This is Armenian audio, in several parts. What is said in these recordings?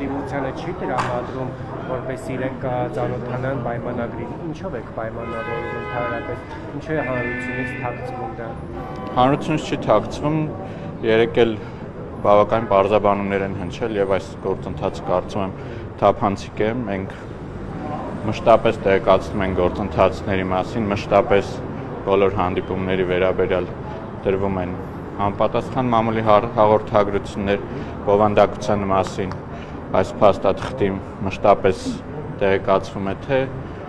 ընդդիմությանը չի տրամադրում, որպես իրենք ծանոթանան պայմանագրին, ինչով եք պայմանավորում ընդհանրապես, ինչու է հանրությունից թաքցվում դա։ Հանրությունից չի թաքցվում, երեք էլ բավական պարզաբանումներ են հնչել եւ այս գործընթացը կարծում եմ թափանցիկ է, մենք մշտապես տեղեկացնում ենք գործընթացների մասին, մշտապես բոլոր հանդիպումների վերաբերյալ դրվում են անպատասխան մամուլի հաղորդագրություններ բովանդակության մասին, այս փաստաթղթի մշտապես տեղեկացվում է թե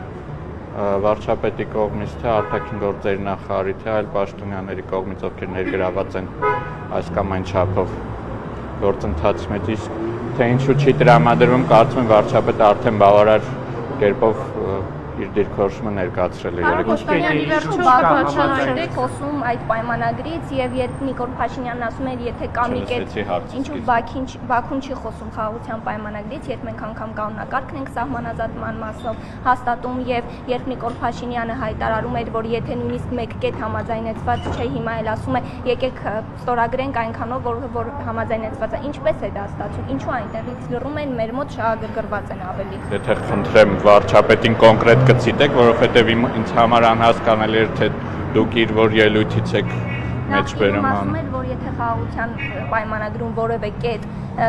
վարչապետի կողմից, թե արտաքին գործերի նախարարի, թե այլ պաշտոնյաների կողմից, ովքեր ներգրաված են այս կամ այն չափով գործընթացի մեջ, իսկ թե ինչու չի տրամադրվում, կարծում եմ վարչապետը արդեն բավարար կերպով իր դիրքորոշումը ներկայացրել է երեք։ Կոստանյանի վերջում բացառությամբ եք խոսում այդ պայմանագրից եւ երբ Նիկոլ Փաշինյանն ասում էր, եթե կա մի կետ, ինչու Բաքուն չի խոսում խաղաղության պայմանագրից, երբ մենք անգամ կանոնակարգն ենք սահմանազատման մասով հաստատում եւ երբ Նիկոլ Փաշինյանը հայտարարում էր, որ եթե նույնիսկ մեկ կետ համաձայնեցված չէ, հիմա էլ ասում է, եկեք ստորագրենք այնքանով, որ համաձայնեցված է, ինչպես է դա ստացվում, ինչու այնտեղից լռում են, մեր մոտ շահագրգռված են ավելի։ Եթե խնդրեմ վարչապետին կոնկրետ կցիտեք, որովհետև ինձ համար անհասկանալի էր, թե դուք իր որ ելույթից եք մեջբերում ասում էր, որ եթե խաղաղության պայմանագրում որևէ կետ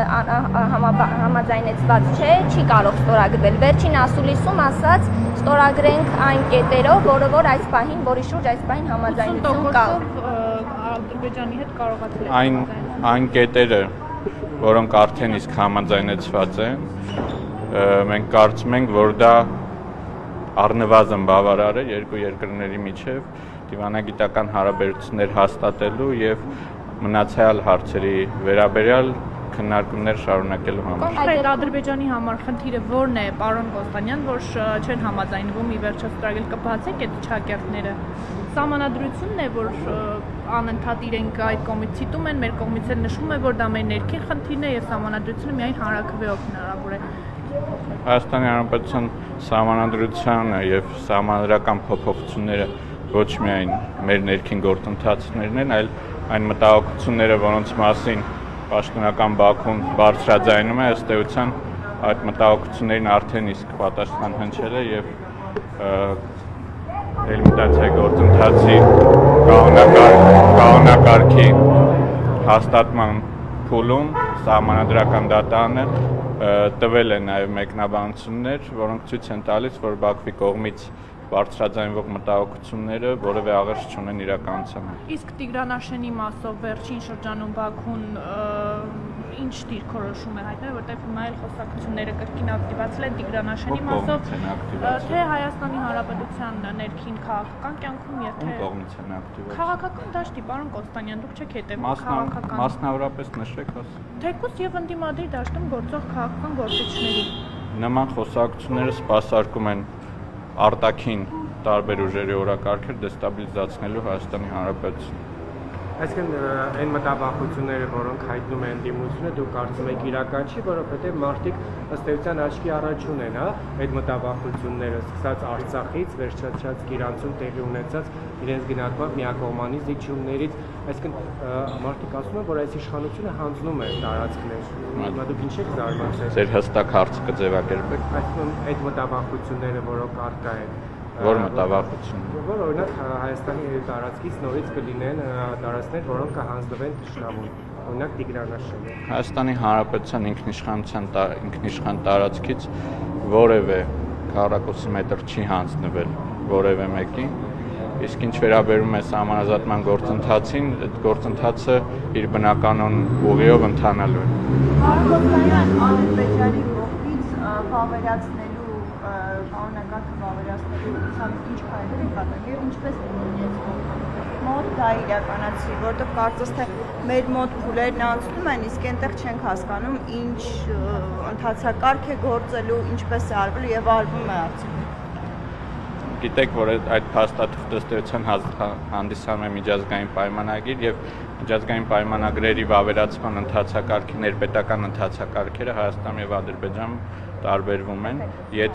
համաձայնեցված չէ, չի կարող ստորագրվել։ Վերջին ասուլիսում ասաց, ստորագրենք այն կետերով, որ այս պահին, որի շուրջ այս պահին համաձայնություն կա։ Ադրբեջանի հետ կարողացել այն կետերը, որոնք արդեն իսկ համաձայնեցված են, մենք կարծում ենք, որ դա առնվազն բավարար է երկու երկրների միջև դիվանագիտական հարաբերություններ հաստատելու եւ մնացյալ հարցերի վերաբերյալ քննարկումներ շարունակելու համար։ Կոնկրետ Ադրբեջանի համար խնդիրը ո՞րն է, պարոն Կոստանյան, որ չեն համաձայնվում ի վերջո ստորագրել, կբացեք այդ չակերտները։ Սահմանադրությունն է, որ անընդհատ իրենք այդ կողմից ցիտում են, մեր կողմից էլ նշվում է, որ դա մեր ներքին խնդիրն է եւ սահմանադրությունը միայն հանրաքվեով հնարավոր է։ Հայաստանի Հանրապետության սահմանադրությանը եւ սահմանադրական փոփոխությունները ոչ միայն մեր ներքին գործընթացներն են, այլ այն մտահոգությունները, որոնց մասին պաշտոնական Բաքուն բարձրաձայնում է, ըստ էության այդ մտահոգություններին արդեն իսկ պատասխան հնչել է եւ դելիմիտացիայի գործընթացի կանոնակարգի հաստատման փուլում սահմանադրական դատանը տվել է նաև մեկնաբանություններ, որոնք ցույց են տալիս, որ Բաքվի կողմից բարձրաձայնվող մտահոգությունները որևէ աղերս չունեն իրականության հետ։ Իսկ Տիգրանաշենի մասով վերջին շրջանում Բաքուն ինչ դիրքորոշում է հայտնել, որտեղ հիմա էլ խոսակցությունները կրկին ակտիվացել են Տիգրանաշենի մասով, թե Հայաստանի Հանրապետության ներքին քաղաքական կյանքում եւ թե կողմից են ակտիվացել։ Քաղաքական դաշտի, պարոն Կոստանյան, դուք չեք հետևում քաղաքական։ Մասնավորապես նշեք, Թեկուզ եւ ընդդիմադիր դաշտում գործող քաղաքական գործիչների։ Նման խոսակցությունները սպասարկում են արտաքին տարբեր ուժերի օրակարգեր դեստաբիլիզացնելու Հայաստանի Հանրապետությունը։ Այսինքն այն մտավախությունները, որոնք հայտնում են ընդդիմությունը, դուք կարծում եք իրական չի, որովհետև մարդիկ ըստ էության աչքի առաջ ունեն, այդ մտավախությունները, սկսած Արցախից, վերջացած Գիրանցում տեղի ունեցած իրենց գնահատմամբ միակողմանի զիջումներից, այսինքն մարդիկ ասում են, որ այս իշխանությունը հանձնում է տարածքներ։ Հիմա դուք ինչ եք զարմացել։ Ձեր հստակ հարցը կձևակերպեք։ Այսինքն այդ մտավախությունները, որոնք առկա են, որ մտավախություն։ Որ օրինակ Հայաստանի տարածքից նորից կլինեն տարածքներ, որոնք կհանձնվեն թշնամուն, օրինակ Տիգրանաշենը։ Հայաստանի Հանրապետության ինքնիշխան տարածքից որևէ քառակուսի մետր չի հանձնվել որևէ մեկին, իսկ ինչ վերաբերում է սահմանազատման գործընթացին, այդ գործընթացը իր բնականon ուղիով ընթանալու է։ Ադրբեջանի կողմից վավերացնելու կանոնակարգը վավերացնելու ցանկ ինչ քայլեր է կատարել եւ ինչպես մոտ դա իրականացի, որտեղ կարծես թե մեր մոտ փուլերն անցնում են, իսկ այնտեղ չենք հասկանում ինչ ընթացակարգ է գործելու, ինչպես է արվելու եւ արվում է արդյոք։ Գիտեք, որ այդ փաստաթուղթը ըստ էության հանդիսանում է միջազգային պայմանագիր եւ միջազգային պայմանագրերի վավերացման ընթացակարգի ներպետական ընթացակարգերը Հայաստան եւ Ադրբեջան տարբերվում են,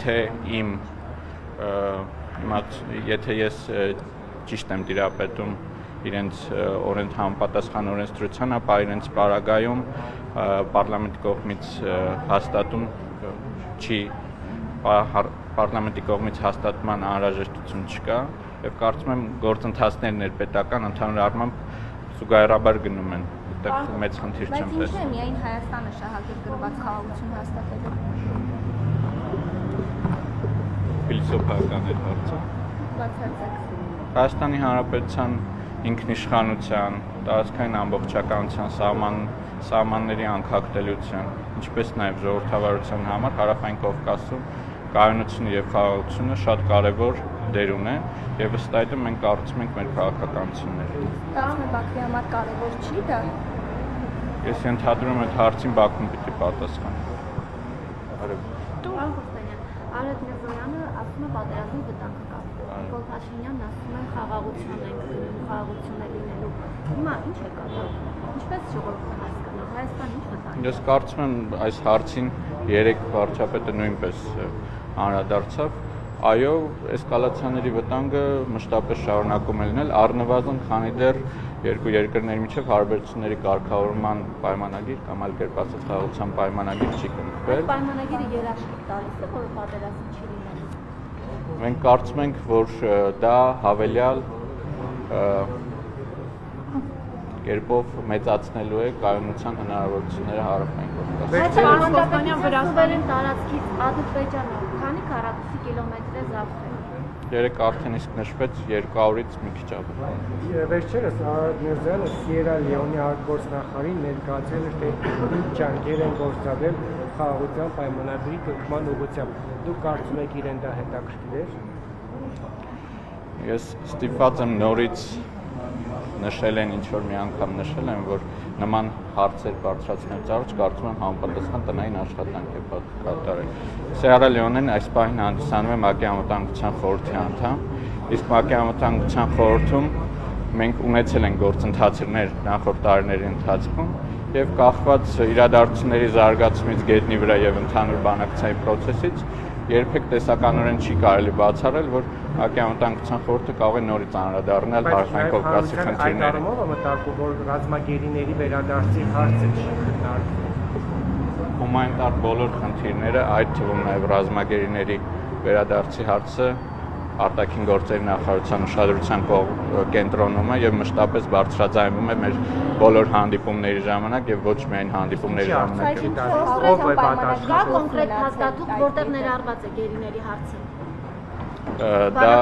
եթե ես ճիշտ եմ տիրապետում իրենց համապատասխան օրենսդրության, ապա իրենց պարագայում պարլամենտի կողմից հաստատում չի պարլամենտի կողմից հաստատման անհրաժեշտություն չկա եւ կարծում եմ գործընթացները ներպետական ընդհանուր առմամբ զուգահեռաբար գնում են, այդտեղ մեծ խնդիր չեմ տեսնում։ Բայց ինչ է միայն Հայաստանը շահագրգռված խաղաղություն հաստատելու։ Փիլիսոփայական է հարցը։ Բացարձակ։ Հայաստանի Հանրապետության ինքնիշխանության, տարածքային ամբողջականության, սահմանների անկախտելիության, ինչպես նաև ժողովրդավարության համար Հարավային Կովկասում կայունությունը եւ խաղաղությունը շատ կարեւոր դեր ունեն եւ ըստ այդմ մենք կարծում ենք մեր քաղաքականությունները։ Կարծում եմ Բաքվի համար կարևոր չի դա։ Ես ենթադրում եմ այդ հարցին Բաքուն պիտի պատասխանի։ Արեգ Միրզոյանը ասում է պատերազմի վտանգ կա։ Նիկոլ Փաշինյանն ասում է խաղաղություն ենք գնում, խաղաղություն է լինելու։ Հիմա ինչ է կատարվում։ Ինչպես ժողովուրդը հասկանա, Հայաստանը ինչ վտանգ։ Ես կարծում եմ այս հարցին երեք վարչապետը նույնպես անդրադարձավ։ Այո, էսկալացիաների վտանգը մշտապես շարունակում է լինել, առնվազն քանի դեռ երկու երկրների միջև հարաբերությունների կարգավորման պայմանագիր կամ այլ կերպ ասած խաղաղության պայմանագիր չի կնքվել։ Պայմանագիրը երաշխիք տալիս է, որ պատերազմ չի լինելու։ Մենք կարծում ենք, որ դա հավելյալ կերպով մեծացնելու է կայունության հնարավորությունները Հարավային Կովկասում։ Տարածքից Ադրբեջանը քանի քառակուսի կիլոմետր է զարթել։ Երեք արդեն իսկ նշվեց 200-ից մի քիչ ավելի։ Վերջերս Արեգ Միրզոյանը Սիերա Լեոնի արտգործնախարարին ներկայացրել էր, թե ինչ ջանքեր են գործադրել խաղաղության պայմանագրի կնքման ուղղությամբ։ Դուք կարծում եք իրեն դա հետաքրքիր է։ Ես ստիպված եմ նորից նշել են, ինչ որ մի անգամ նշել են, որ նման հարցեր բարձրացնելուց առաջ կարծում եմ համապատասխան տնային աշխատանք է կատարել։ Սիերա Լեոնեն այս պահին հանդիսանում է ՄԱԿ-ի անվտանգության խորհրդի անդամ, իսկ ՄԱԿ-ի անվտանգության խորհրդում մենք ունեցել ենք գործընթացներ նախորդ տարիների ընթացքում եւ կախված իրադարձությունների զարգացումից գետնի վրա եւ ընդհանուր բանակցային process-ից երբեք տեսականորեն չի կարելի բացառել, որ ՄԱԿ-ի անվտանգության խորհուրդը կարող է նորից անդրադառնալ Հարավային Կովկասի խնդիրներին։ Մտարկում որ ռազմագերիների վերադարձի հարցը չի քննարկվում։ Հումանիտար բոլոր խնդիրները, այդ թվում նաև ռազմագերիների վերադարձի հարցը արտաքին գործերի նախարարության ուշադրության կենտրոնում է եւ մշտապես բարձրաձայնվում է մեր բոլոր հանդիպումների ժամանակ եւ ոչ միայն հանդիպումների ժամանակ։ Կա կոնկրետ հաստատում, որտեղ ներառված է գերիների հարցը։ Դա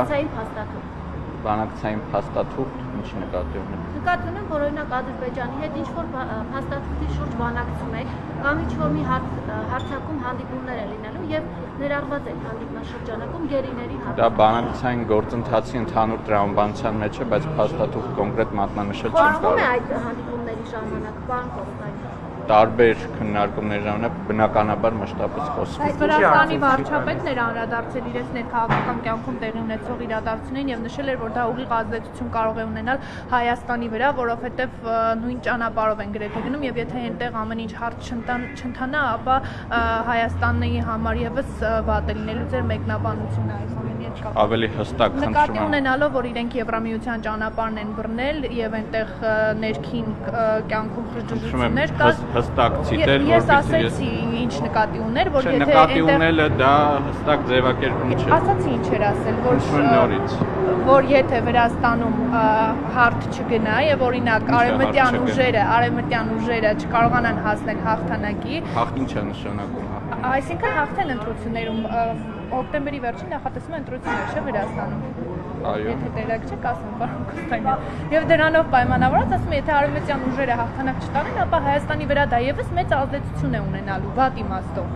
բանակցային փաստաթուղթ ինչի նկատի ունի։ Նկատի ունեմ, որ օրինակ Ադրբեջանի հետ ինչ որ փաստաթղթի շուրջ բանակցում եք, կամ ինչ որ մի հարցակում հանդիպումներ է լինելու եւ ներառված է հանդիպման շրջանակում գերիների հարցը։ Դա բանակցային գործընթացի ընդհանուր տրամաբանության մեջ է, բայց փաստաթուղթ կոնկրետ մատնանշել չեմ կարող։ Բանվում է այդ հանդիպումների ժամանակ, բան կողմնակի։ Տարբեր քննարկումների ժամանակ բնականաբար մշտապես խոսվում է։ Վրաստանի վարչապետն էր անդրադարձել իրենց ներքաղաքական կյանքում տեղի ունեցող իրադարձություններին եւ նշել էր, որ դա ուղիղ ազդեցություն կարող է ունենալ Հայաստանի վրա, որովհետեւ նույն ճանապարհով են գրեթե գնում եւ եթե այնտեղ ամեն ինչ հարց չընթանա, ապա Հայաստանի համար եւս վատ է լինելու ձեր մեկնաբանությունը այս ամենի հետ կապված։ Ավելի հստակ խնդրում եմ։ Նկատի ունենալով, որ իրենք Եվրամիության ճանապարհն են բռնել եւ այնտեղ ներքին կյանքում խժժություններ կա։ Հստակ ցիտել, Ես ասացի ինչ նկատի ուներ, որ եթե նկատի ունելը դա հստակ ձևակերպում չէ։ Ասացի ինչ էր ասել, նորից որ եթե Վրաստանում հարթ չգնա եւ օրինակ արևմտյան ուժերը չկարողանան հասնել հաղթանակի, հաղթ ինչ է նշանակում։ Այսինքն հաղթել ընտրություններում հոկտեմբերի վերջին նախատեսվում է ընտրություններ չէ Վրաստանում։ Այո։ Եթե դերակ չեք ասում, պարոն Կոստանյան։ Եվ դրանով պայմանավորված ասում եմ, եթե արևմտյան ուժերը հաղթանակ չտանեն, ապա Հայաստանի վրա դա եւս մեծ ազդեցություն է ունենալու վատ իմաստով։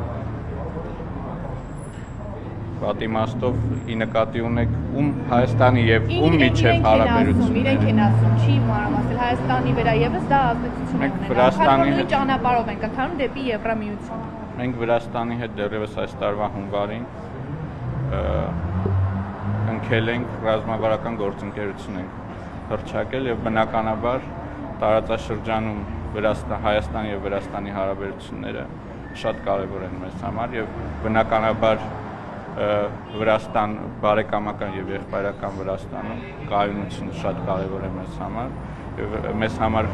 Վատ իմաստով ի նկատի ունեք ում Հայաստանի եւ ում միջև հարաբերությունները։ Իրենք են ասում, չի մանրամասնել Հայաստանի վրա եւս դա ազդեցություն է ունենալու։ Վրաստանի հետ ճանապարհով ենք ընթանում դեպի Եվրամիություն։ Մենք Վրաստանի հետ դեռևս այս տարվա հունվարին ընկել ենք ռազմավարական գործընկերություն ենք հռչակել եւ բնականաբար տարածաշրջանում Հայաստանի եւ Վրաստանի հարաբերությունները շատ կարեւոր են մեզ համար եւ բնականաբար Վրաստան բարեկամական եւ եղբայրական Վրաստանում կայունությունը շատ կարեւոր է մեզ համար եւ մեզ համար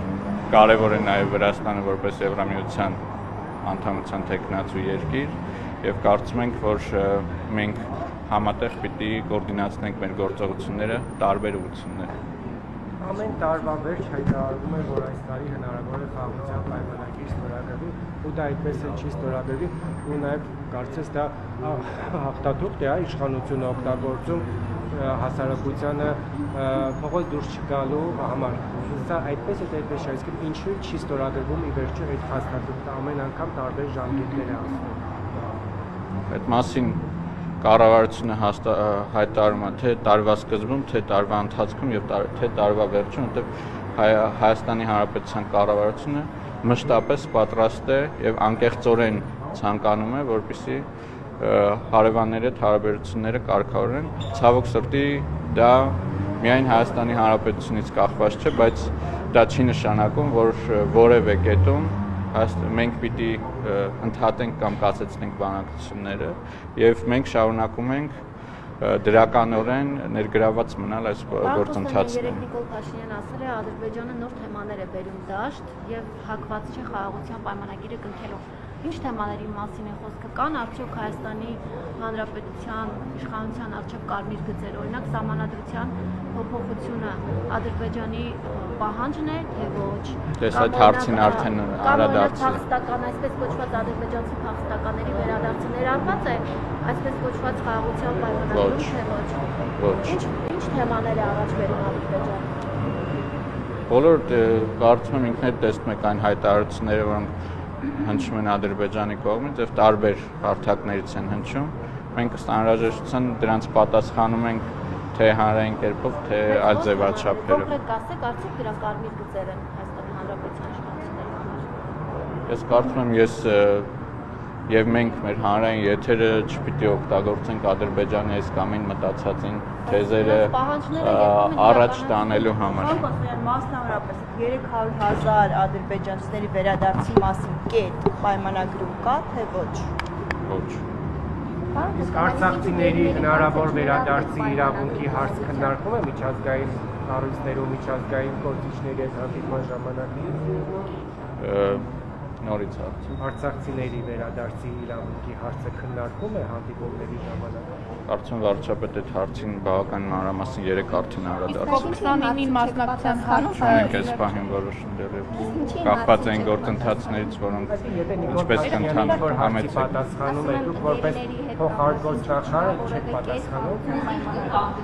կարևոր է նաև Վրաստանը որպես Եվրամիության անդամության թեկնածու երկիր եւ կարծում ենք, որ մենք համատեղ պիտի կոորդինացնենք մեր գործողությունները տարբեր ուղղություններով։ Ամեն տարվա վերջ հայտարարվում է, որ այս տարի հնարավոր է խաղաղության պայմանագիր ստորագրվի, ու դա այդպես է չի ստորագրվի, ու նաև կարծես դա հաղթաթուղթ է իշխանությունը օգտագործում հասարակությանը փողոց դուրս չգալու համար։ Սա այդպես է այդպես չէ, իսկ ինչու չի ստորագրվում ի վերջո այդ հաստատությունը ամեն անգամ տարբեր ժամկետներ է ասում։ Այդ մասին կառավարությունը հայտարարում է թե տարվա սկզբում, թե տարվա ընթացքում եւ թե տարվա վերջում, որտեղ Հայաստանի Հանրապետության կառավարությունը մշտապես պատրաստ է եւ անկեղծորեն ցանկանում է, որպեսզի հարևանների հետ հարաբերությունները կարգավորեն։ Ցավոք սրտի դա միայն Հայաստանի Հանրապետությունից կախված չէ, բայց դա չի նշանակում, որ որևէ կետում մենք պիտի ընդհատենք կամ կասեցնենք բանակցությունները եւ մենք շարունակում ենք դրականորեն ներգրաված մնալ այս գործընթացում։ Երեք Նիկոլ Փաշինյանը ասել է Ադրբեջանը նոր թեմաներ է բերում դաշտ եւ հակված չէ խաղաղության պայմանագիրը կնքելու։ Ինչ թեմաների մասին է խոսքը, կան արդյոք Հայաստանի Հանրապետության իշխանության առջև կարմիր գծեր, օրինակ սահմանադրության փոփոխությունը Ադրբեջանի պահանջն է, թե ոչ։ Դες այդ հարցին արդեն անդրադարձել։ Փախստական, այսպես կոչված ադրբեջանցի փախստականների վերադարձը ներառված է, այսպես կոչված խաղաղության պայմանագրում, թե ոչ։ Ինչ թեմաներ է առաջ բերում Ադրբեջանը։ Բոլոր կարծում եմ ինքներդ տեսնում եք այն հայտարարությունները, որոնք հնչում են Ադրբեջանի կողմից եւ տարբեր հարթակներից են հնչում։ Մենք ըստ անհրաժեշտության դրանց պատասխանում ենք թե հանրային կերպով, թե այլ ձևաչափերով։ Կոնկրետ ասեք, արդյոք դրանք կարմիր գծեր են Հայաստանի Հանրապետության իշխանությունների համար։ Ես կարծում եմ եւ մենք մեր հանրային եթերը չպիտի օգտագործենք Ադրբեջանի այս կամ այն մտածածին թեզերը առաջ տանելու համար։ Մասնավորապես 300,000 ադրբեջանցիների վերադարձի մասին կետ պայմանագրում կա, թե ոչ։ Ոչ։ Իսկ արցախցիների հնարավոր վերադարձի իրավունքի հարց քննարկվում է միջազգային կառույցներում, միջազգային գործիչների հետ հանդիպման ժամանակ։ Նորից հարց։ Արցախցիների վերադարձի իրավունքի հարցը քննարկվում է հանդիպումների ժամանակ։ Կարծում եմ վարչապետ այդ հարցին բավական մանրամասն 3 արդեն անդրադարձել։ 29-ին մասնակցության հարցը։ Մենք այս պահին որոշում դեռևս կախված են գործընթացներից, որոնք ինչպես կընթանան համեցեք։ Պատասխանում եք դուք որպես փոխհարգործնախարար չեք պատասխանում։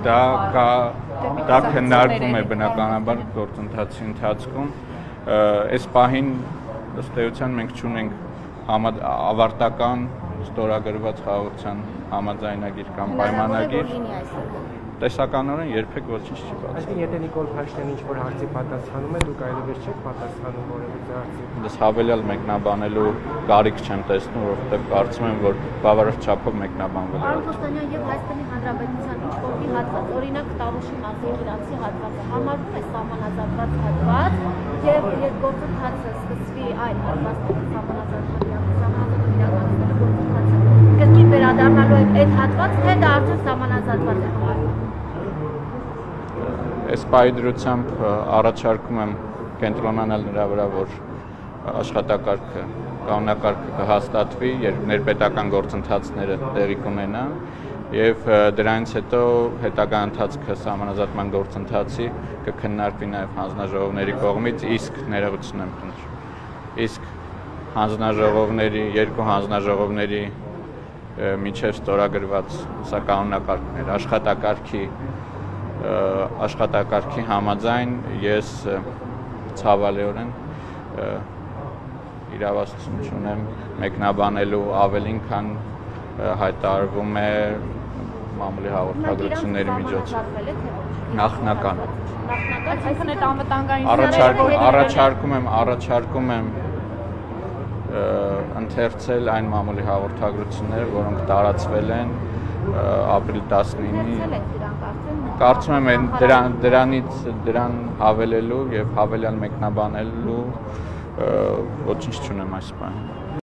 Դա քննարկվում է բնականաբար գործընթացի ընթացքում։ Այս պահին ըստ էության մենք չունենք ավարտական ստորագրված խաղաղության համաձայնագիր կամ պայմանագիր։ Տեսականորեն երբեք ոչինչ չի բացվում։ Այսինքն եթե Նիկոլ Փաշինյանը ինչ-որ հարցի պատասխանում է, դուք այլևս չեք պատասխանում որևէ հարցի։ Դες հավելյալ մեկնաբանելու կարիք չեմ տեսնում, որովհետև կարծում եմ, որ բավարար չափով մեկնաբանվել է։ Պարոն Կոստանյան, եւ Հայաստանի Հանրապետության ինչ-որ մի հատված, օրինակ Տավուշի մասին իրանցի հատվածը համարվում է սահմանազատված հատված, եւ երբ գործընթացը սկսվի այլ հատվածների սահմանազատման իրականացնելու գործընթացը, կրկին վերադառնալու է այդ հատված, թե դա արդեն սահմանազատված է համարվում։ Այս պայդրությամբ առաջարկում եմ կենտրոնանալ նրա վրա, որ աշխատակարգը, կանոնակարգը կհաստատվի, երբ ներպետական գործընթացները տեղի կունենան եւ դրանից հետո հետագա ընթացքը սահմանազատման գործընթացի կքննարկվի նաեւ հանձնաժողովների կողմից, իսկ ներողություն եմ խնդրում։ Իսկ հանձնաժողովների, երկու հանձնաժողովների միջև ստորագրված սա կանոնակարգներ, աշխատակարգի համաձայն ես ցավալիորեն իրավասություն չունեմ մեկնաբանելու ավելին, քան հայտարարվում է մամուլի հաղորդագրությունների միջոցով։ Նախնական։ Այսինքն այդ անվտանգային առաջարկում եմ ընթերցել այն մամուլի հաղորդագրությունները, որոնք տարածվել են ապրիլ 19-ի։ Կարծում եմ դրան հավելելու եւ հավելյալ մեկնաբանելու ոչինչ չունեմ այս բանը։